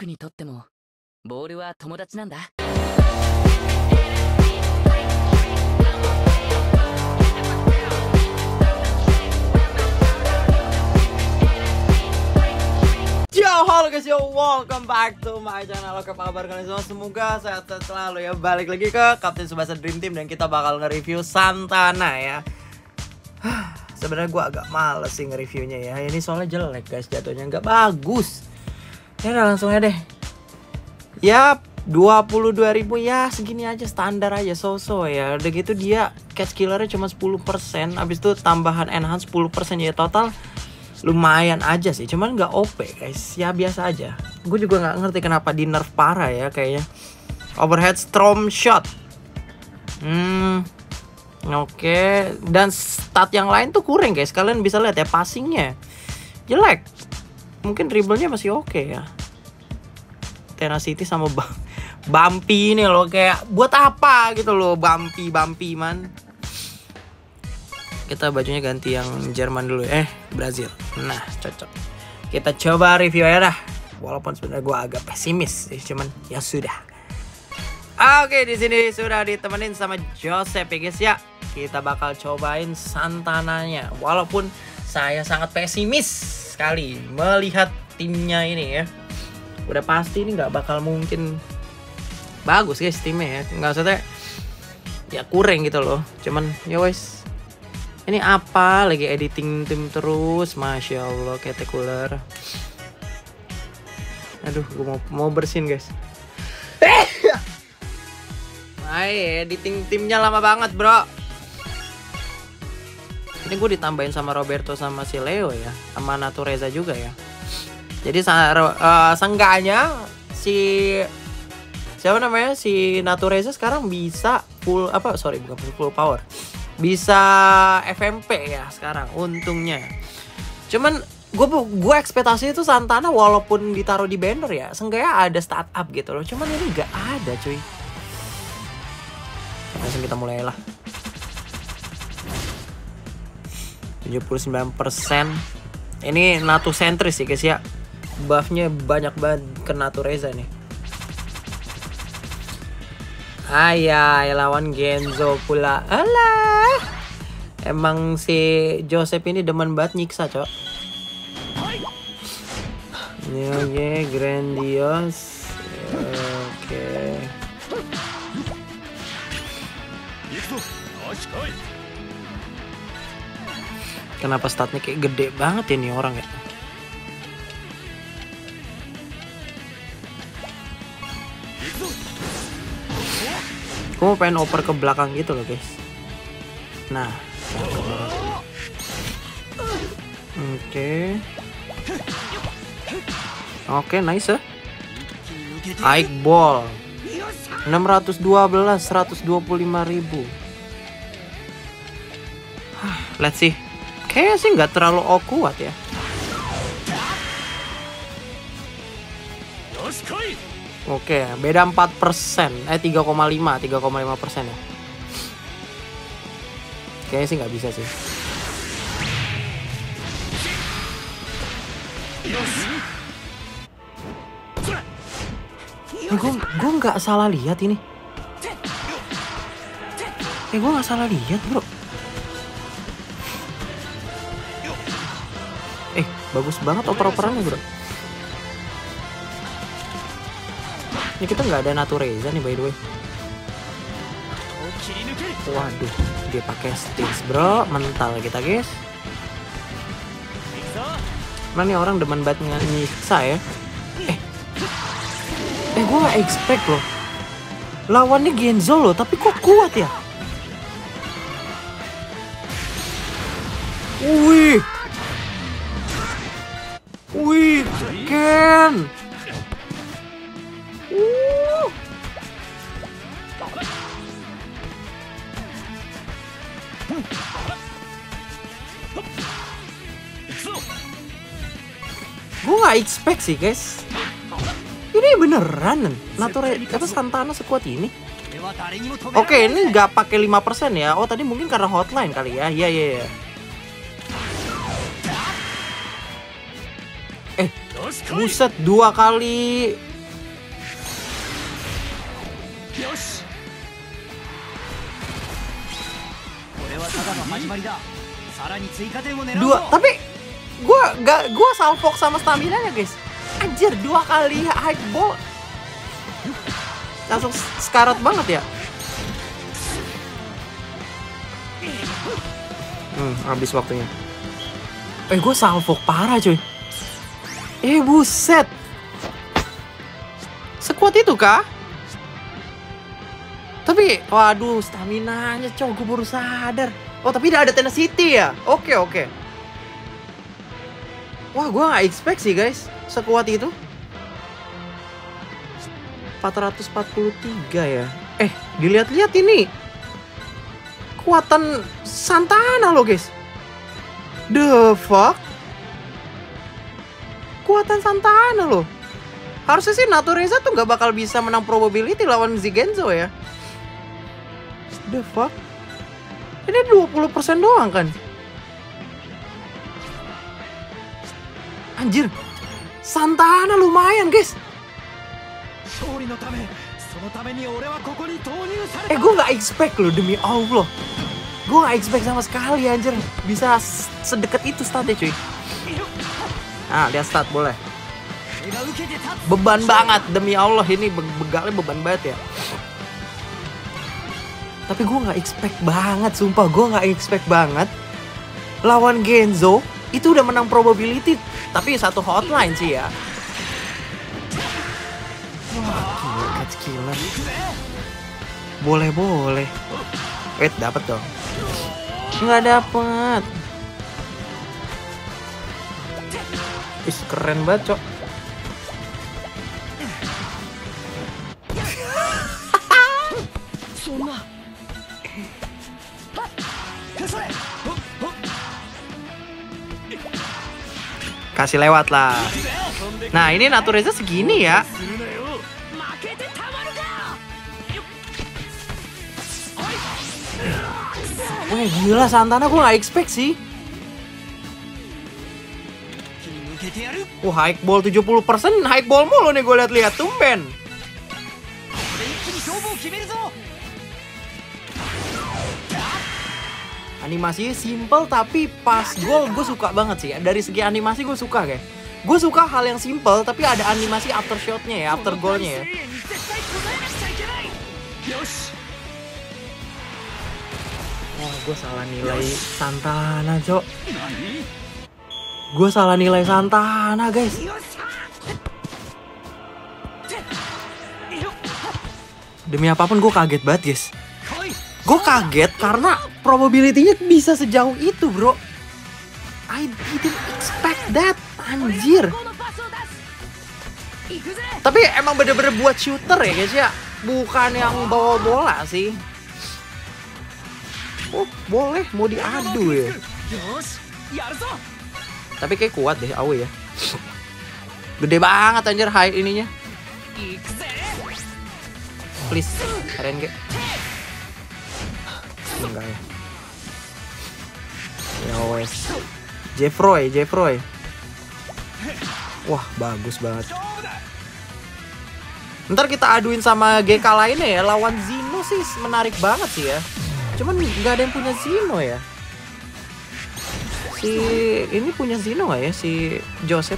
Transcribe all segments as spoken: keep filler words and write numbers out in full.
僕にとってもボールは友達なんだ。 Yo, halo guys, yo, welcome back to my channel. Oke, apa kabar kalian semua? Semoga sehat-sehat selalu ya. Balik lagi ke Kapten Tsubasa Dream Team dan kita bakal nge-review Santana ya. Sebenarnya gue agak males sih nge-reviewnya ya. Ini soalnya jelek guys, jatuhnya nggak bagus. Ya udah langsung aja deh. Yap, dua puluh dua ribu ya, segini aja, standar aja, so-so ya. Udah gitu dia catch killernya cuma sepuluh persen. Abis itu tambahan enhance sepuluh persen ya, total lumayan aja sih, cuman nggak O P guys, ya biasa aja. Gue juga nggak ngerti kenapa di nerf parah ya kayaknya. Overhead storm shot. Hmm, oke. Okay. Dan stat yang lain tuh kurang guys. Kalian bisa lihat ya, passingnya jelek. Mungkin dribblenya masih oke okay ya. Tenacity sama Bumpy ini loh, kayak buat apa gitu loh, Bumpy Bumpy man. Kita bajunya ganti yang Jerman dulu, eh Brazil. Nah cocok. Kita coba review ya dah. Walaupun sebenarnya gue agak pesimis sih, cuman ya sudah. Oke, di sini sudah ditemenin sama Joseph ya guys ya. Kita bakal cobain Santananya. Walaupun saya sangat pesimis sekali melihat timnya ini ya. Udah pasti ini nggak bakal mungkin bagus guys timnya ya. Nggak usah ya, kurang gitu loh. Cuman ya wes. Ini apa? Lagi editing tim terus. Masya Allah, ketekuler. Aduh, gue mau, mau bersihin guys. Ay, editing timnya lama banget bro. Ini gue ditambahin sama Roberto sama si Leo ya. Sama Natureza juga ya. Jadi uh, seenggaknya si siapa namanya, si Natureza sekarang bisa full apa? Sorry, bukan full power. Bisa F M P ya sekarang untungnya. Cuman gue gue ekspektasi itu Santana walaupun ditaruh di banner ya, seenggaknya ada startup gitu loh. Cuman ini nggak ada cuy. Langsung kita mulai lah. tujuh puluh sembilan persen. Ini Natu sentris sih guys ya. Buffnya banyak banget ke Natureza nih. Ayah, lawan Genzo pula. Alah, emang si Joseph ini demen banget nyiksa cok. Ini oke, grandios. Oke. Kenapa statnya kayak gede banget ini orang ya? Gue mau pengen oper ke belakang gitu loh guys. Nah, oke, okay. Oke, okay, nice ya. Ike ball enam ratus dua belas, seratus dua puluh lima ribu. Let's see. Kayaknya sih nggak terlalu kuat ya. Oke, beda empat persen. Eh, tiga koma lima persen ya. Kayaknya sih nggak bisa sih. Eh, gue gue nggak salah lihat ini. Eh, gue nggak salah lihat bro. Eh, bagus banget oper-operannya bro. Ini kita nggak ada Natureza nih by the way. Waduh, dia pakai sticks bro, mental kita guys. Mana nih orang demen banget nyiksa ya. Eh, eh gue gak expect loh. Lawannya Genzo loh, tapi kok kuat ya? Wih, wih, Ken. Uh. Gue gak expect sih guys. Ini beneran Nature apa Santana sekuat ini. Oke, ini gak pakai lima persen ya. Oh tadi mungkin karena hotline kali ya. Iya iya iya. Eh, buset, dua kali Dua, tapi gue gak, gue salfok sama stamina nya guys. Anjir, dua kali high ball langsung sekarat banget ya. Hmm, habis waktunya. Eh, gue salfok parah cuy. Eh, buset. Sekuat itu kah? Tapi, waduh, stamina-nya coy, gue baru sadar. Oh, tapi udah ada tenacity ya? Oke, oke. Wah, gue gak expect sih guys, sekuat itu. empat ratus empat puluh tiga ya. Eh, dilihat-lihat ini. Kekuatan Santana loh guys. The fuck? Kekuatan Santana loh. Harusnya sih Natureza tuh gak bakal bisa menang probability lawan Zigenzo ya. The fuck? Ini dua puluh persen doang kan? Anjir. Santana lumayan guys. Eh, gue gak expect loh, demi Allah. Gue gak expect sama sekali anjir. Bisa sedekat itu statnya cuy. Nah, lihat stat boleh. Beban banget, demi Allah. Ini begalnya beban banget ya. Tapi gue gak expect banget, sumpah. Gue gak expect banget lawan Genzo itu udah menang probability. Tapi satu hotline sih ya. Wah, gila, catch killer. Boleh, boleh. Wait, dapet dong. Nggak dapet. Is keren banget, cok. Kasih lewat lah. Nah, ini Natureza segini ya. Wah, gila, Santana gue gak expect sih. Wah, high ball tujuh puluh persen. High ball mulu nih gue liat-liat. Tumben. Animasinya simple tapi pas gol gue suka banget sih. Dari segi animasi gue suka kayak. Gue suka hal yang simple tapi ada animasi after shotnya ya, after golnya ya. Oh, gue salah nilai Santana, cok. Gue salah nilai Santana, guys. Demi apapun gue kaget banget, guys. Gue kaget karena probability-nya bisa sejauh itu, bro. I didn't expect that, anjir. Tapi emang bener-bener buat shooter ya, guys ya. Bukan yang bawa bola sih. Oh, boleh, mau diadu ya. Tapi kayak kuat deh, Aoi ya. Gede banget anjir high ininya. Please, keren gak? Enggak ya. Ya wes. Jeffroy, Jeffroy. Wah, bagus banget. Ntar kita aduin sama G K lainnya ya. Lawan Zino sih menarik banget sih ya. Cuman nggak ada yang punya Zino ya. Si ini punya Zino nggak ya, si Joseph?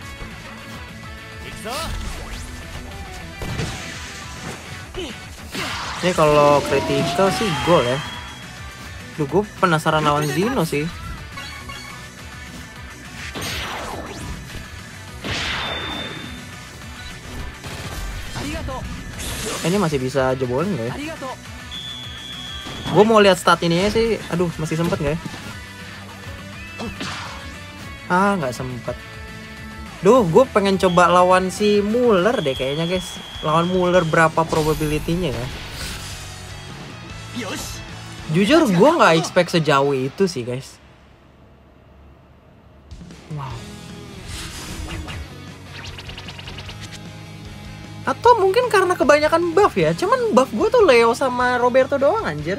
Ini kalau critical sih gol ya. Duh, gue penasaran lawan Zino sih. Ini masih bisa jebolin nggak ya? Gue mau lihat stat ininya sih. Aduh, masih sempet nggak ya? Ah, nggak sempet. Duh, gue pengen coba lawan si Muller deh kayaknya, guys. Lawan Muller berapa probability-nya ya? Jujur, gue nggak expect sejauh itu sih, guys. Wow. Atau mungkin karena kebanyakan buff ya. Cuman buff gue tuh Leo sama Roberto doang anjir.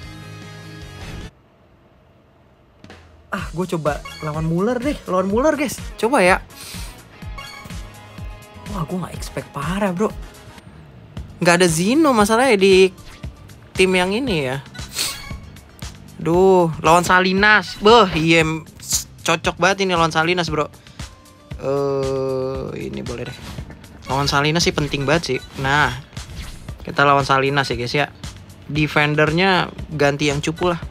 Ah, gue coba lawan Muller deh. Lawan Muller, guys. Coba ya. Wah, gue gak expect parah, bro. nggak ada Zino masalahnya di tim yang ini ya. Duh, lawan Salinas. Beuh, iya cocok banget ini lawan Salinas, Bro. Eh, uh, ini boleh deh. Lawan Salinas sih penting banget sih. Nah, kita lawan Salinas ya, guys ya. Defendernya ganti yang cupu lah.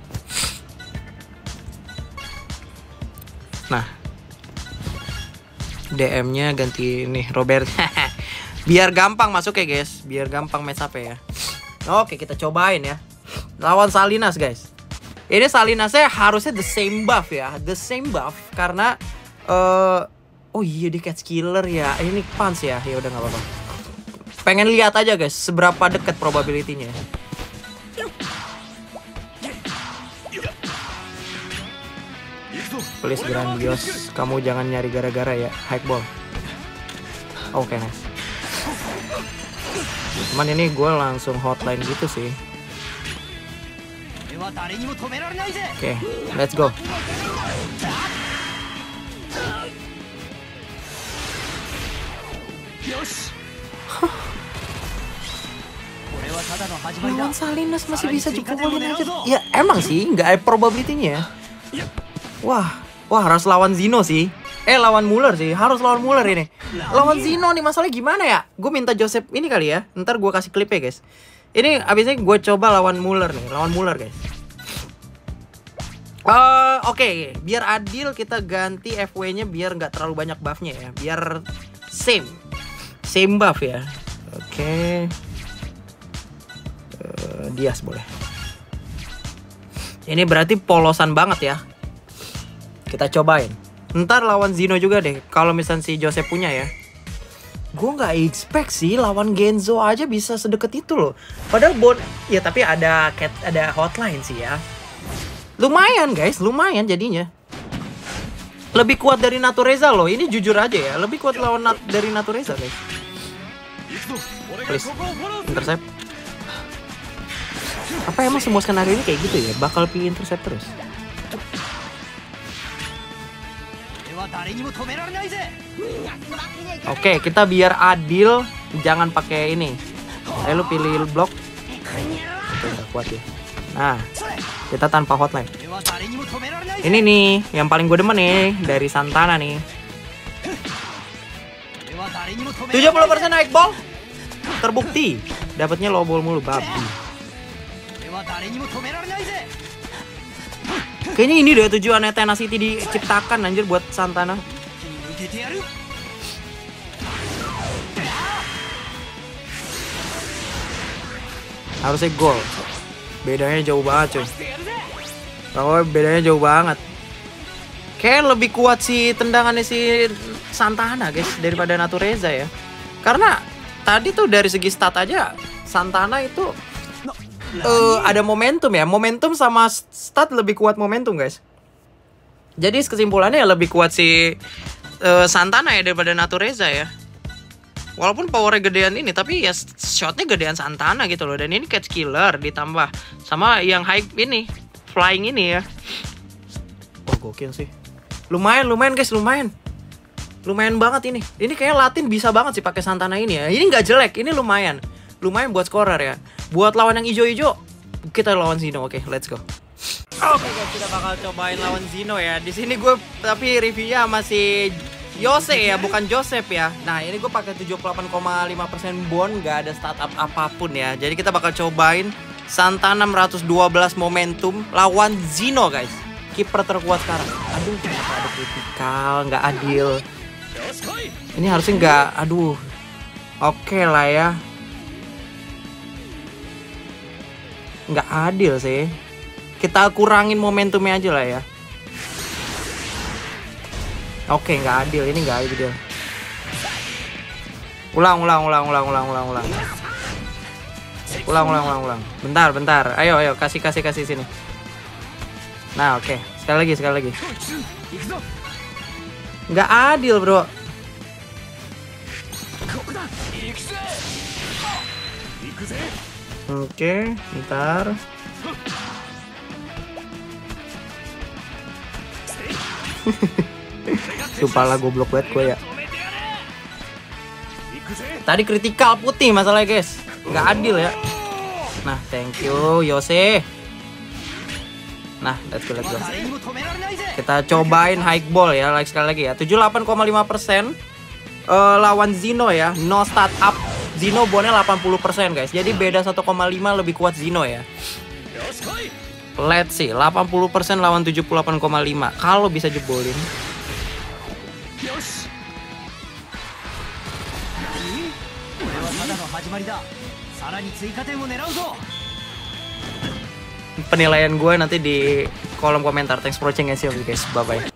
Nah, D M-nya ganti nih Robert. Biar gampang masuk ya, guys. Biar gampang match up ya. Oke, kita cobain ya. Lawan Salinas, guys. Ini Salinasnya harusnya the same buff ya, the same buff karena uh, oh iya dia catch killer ya. Ini punch ya. Ya udah nggak apa-apa. Pengen lihat aja guys seberapa dekat probability-nya. Please Grandios, kamu jangan nyari gara-gara ya. High ball. Oke, okay, nice. Cuman ini gue langsung hotline gitu sih. Oke, okay, let's go. Lawan Salinas masih bisa jebolin aja. Ya emang sih, nggak ada probability-nya. Wah, wah harus lawan Zino sih. Eh lawan Muller sih, harus lawan Muller ini. Lawan Zino nih masalahnya gimana ya? Gue minta Joseph ini kali ya. Ntar gue kasih klipnya guys. Ini abisnya gue coba lawan Muller nih, lawan Muller guys. Uh, Oke, okay. Biar adil kita ganti F W-nya biar nggak terlalu banyak buff-nya ya. Biar same, same buff ya. Oke, okay. uh, Dias boleh. Ini berarti polosan banget ya. Kita cobain. Ntar lawan Zino juga deh. Kalau misalnya si Joseph punya ya. Gue nggak expect sih lawan Genzo aja bisa sedekat itu loh. Padahal bot ya tapi ada cat, ada hotline sih ya. Lumayan guys, lumayan jadinya. Lebih kuat dari Natureza loh. Ini jujur aja ya, lebih kuat lawan nat dari Natureza guys. Please, intercept. Apa emang semua skenario ini kayak gitu ya? Bakal pilih intercept terus. Oke, kita biar adil, jangan pakai ini. Ayo lu pilih blok. Oke, udah kuat ya. Nah, kita tanpa hotline. Ini nih, yang paling gue demen nih dari Santana nih. tujuh puluh persen naik ball. Terbukti. Dapatnya low ball mulu, babi. Kayaknya ini deh tujuannya Tenacity diciptakan anjir buat Santana. Harusnya gol. Bedanya jauh banget cuy. Oh, bedanya jauh banget. Kayak lebih kuat si tendangannya si Santana guys daripada Natureza ya. Karena tadi tuh dari segi stat aja Santana itu uh, ada momentum ya. Momentum sama stat lebih kuat momentum guys. Jadi kesimpulannya ya lebih kuat si uh, Santana ya daripada Natureza ya. Walaupun powernya gedean ini, tapi ya shotnya gedean Santana gitu loh. Dan ini catch killer ditambah sama yang high ini, flying ini ya. Oh gokil sih. Lumayan, lumayan guys, lumayan. Lumayan banget ini. Ini kayaknya Latin bisa banget sih pakai Santana ini ya. Ini nggak jelek, ini lumayan. Lumayan buat scorer ya. Buat lawan yang ijo-ijo, kita lawan Zino. Oke, okay, let's go. Oke okay, guys, kita bakal cobain lawan Zino ya. Di sini gue tapi reviewnya masih Yose ya, bukan Joseph ya. Nah ini gue pakai tujuh puluh delapan koma lima persen bond, gak ada startup apapun ya. Jadi kita bakal cobain Santana enam ratus dua belas momentum lawan Zino guys. Kiper terkuat sekarang. Aduh, kenapa ada kritikal, nggak adil. Ini harusnya nggak, aduh. Oke lah ya. Nggak adil sih. Kita kurangin momentumnya aja lah ya. Oke, nggak adil, ini nggak adil. Ulang, ulang, ulang, ulang, ulang, ulang, ulang. Ulang, ulang, ulang, ulang. Bentar, bentar. Ayo, ayo, kasih, kasih, kasih sini. Nah, oke. Sekali lagi, sekali lagi. Nggak adil, bro. Oke, bentar. Sumpah lah goblok banget gue ya. Tadi kritikal putih masalahnya guys. Nggak adil ya. Nah, thank you Yose. Nah, let's go, let's go. Kita cobain high ball ya, like sekali lagi ya. tujuh puluh delapan koma lima persen uh, lawan Zino ya. No start up. Zino bonnya delapan puluh persen guys. Jadi beda satu koma lima lebih kuat Zino ya. Let's see, delapan puluh persen lawan tujuh puluh delapan koma lima. Kalau bisa jebolin. Penilaian gue nanti di kolom komentar. Thanks for watching guys. Bye bye.